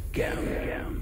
Gown.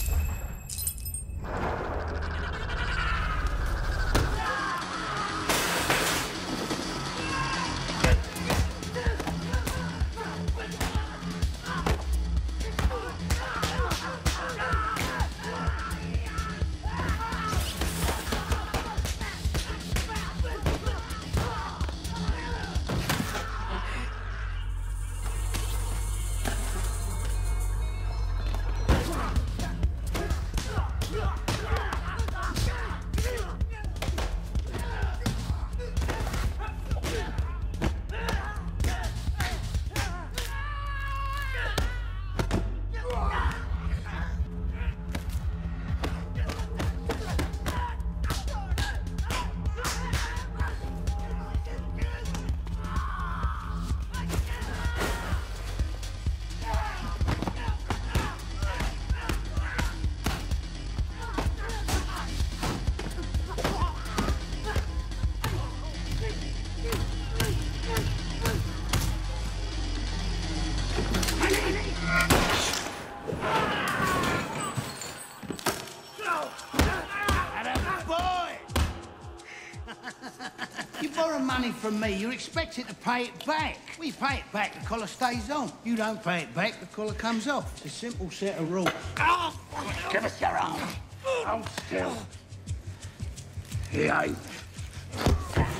You borrow money from me, you're expected to pay it back. We pay it back, the collar stays on. You don't pay it back, the collar comes off. It's a simple set of rules. Give us your arm. Hold still. He ain't.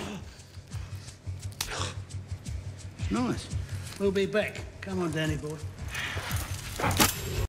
It's nice. We'll be back. Come on, Danny boy.